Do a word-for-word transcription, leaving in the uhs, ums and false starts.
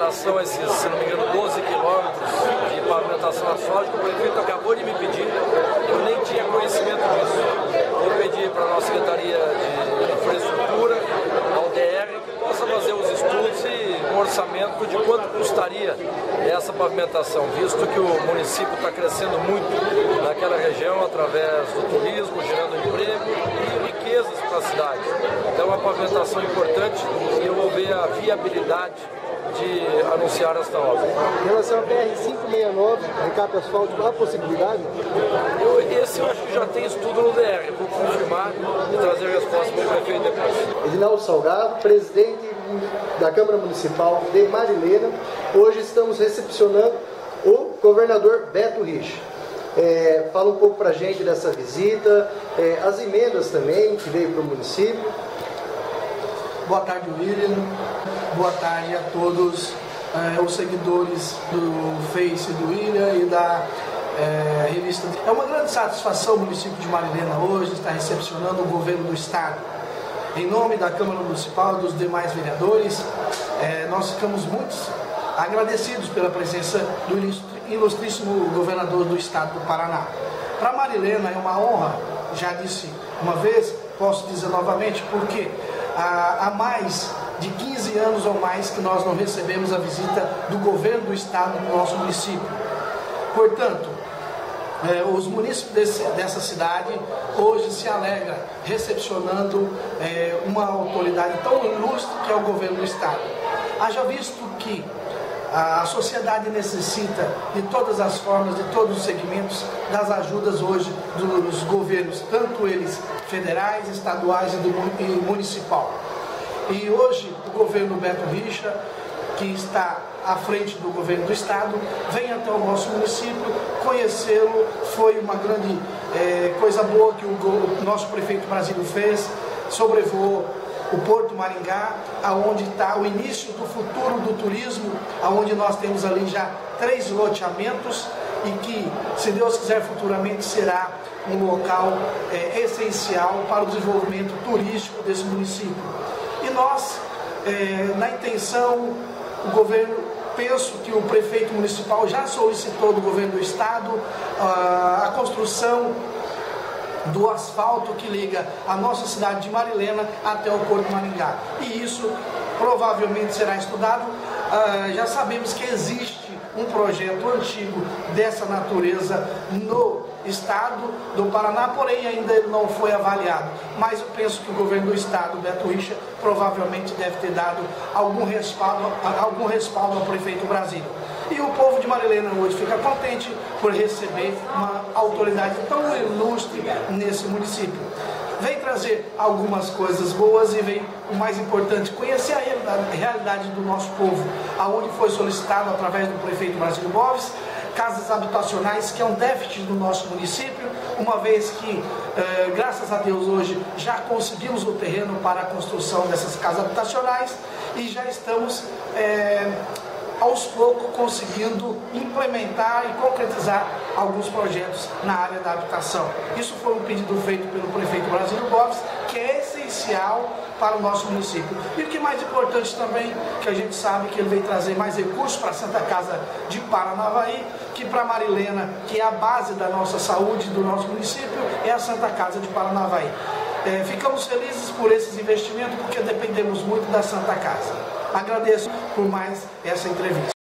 relação a esses, se não me engano, doze quilômetros de pavimentação asfáltica, o prefeito acabou de me pedir, eu nem tinha conhecimento disso. Vou pedir para a nossa Secretaria de Infraestrutura, ao D R, que possa fazer os estudos e um orçamento de quanto custaria essa pavimentação, visto que o município está crescendo muito naquela região através do turismo, gerando emprego e riquezas para a cidade. Então é uma pavimentação importante e eu vou ver a viabilidade de anunciar esta obra. Em relação ao B R quinhentos e sessenta e nove, recap asfáltico, há possibilidade? Eu, esse eu acho que já tem estudo no D R, vou confirmar e trazer a resposta para o prefeito depois. Edinaldo Salgado, presidente da Câmara Municipal de Marilena. Hoje estamos recepcionando o governador Beto Richa. É, fala um pouco para a gente dessa visita, é, as emendas também que veio para o município. Boa tarde, William. Boa tarde a todos eh, os seguidores do Face do William e da eh, revista. É uma grande satisfação o município de Marilena hoje estar recepcionando o governo do estado. Em nome da Câmara Municipal e dos demais vereadores, eh, nós ficamos muito agradecidos pela presença do ilustríssimo governador do estado do Paraná. Para Marilena é uma honra, já disse uma vez, posso dizer novamente, porque há, há mais de quinze anos ou mais que nós não recebemos a visita do governo do estado no nosso município. Portanto, eh, os municípios desse, dessa cidade hoje se alegram recepcionando eh, uma autoridade tão ilustre que é o governo do estado. Haja visto que a sociedade necessita de todas as formas, de todos os segmentos, das ajudas hoje dos governos, tanto eles federais, estaduais e, do, e municipal. E hoje o governo Beto Richa, que está à frente do governo do estado, vem até o nosso município conhecê-lo. Foi uma grande é, coisa boa que o, o nosso prefeito Brasílio fez, sobrevoou o Porto Maringá, aonde está o início do futuro do turismo, aonde nós temos ali já três loteamentos e que, se Deus quiser, futuramente será um local é, essencial para o desenvolvimento turístico desse município. E nós, é, na intenção, o governo, penso que o prefeito municipal já solicitou do governo do estado a, a construção do asfalto que liga a nossa cidade de Marilena até o Porto Maringá. E isso provavelmente será estudado. Uh, já sabemos que existe um projeto antigo dessa natureza no estado do Paraná, porém ainda ele não foi avaliado. Mas eu penso que o governo do estado, Beto Richa, provavelmente deve ter dado algum respaldo, algum respaldo ao prefeito Brasílio. E o povo de Marilena hoje fica contente por receber uma autoridade tão ilustre nesse município. Vem trazer algumas coisas boas e vem, o mais importante, conhecer a realidade, a realidade do nosso povo, aonde foi solicitado através do prefeito Brasílio Boves, casas habitacionais, que é um déficit do nosso município, uma vez que, eh, graças a Deus, hoje já conseguimos o terreno para a construção dessas casas habitacionais e já estamos eh, aos poucos conseguindo implementar e concretizar alguns projetos na área da habitação. Isso foi um pedido feito pelo prefeito Brasílio Boves, que é essencial para o nosso município. E o que é mais importante também, que a gente sabe que ele vem trazer mais recursos para a Santa Casa de Paranavaí, que para Marilena, que é a base da nossa saúde, do nosso município, é a Santa Casa de Paranavaí. É, ficamos felizes por esses investimentos, porque dependemos muito da Santa Casa. Agradeço por mais essa entrevista.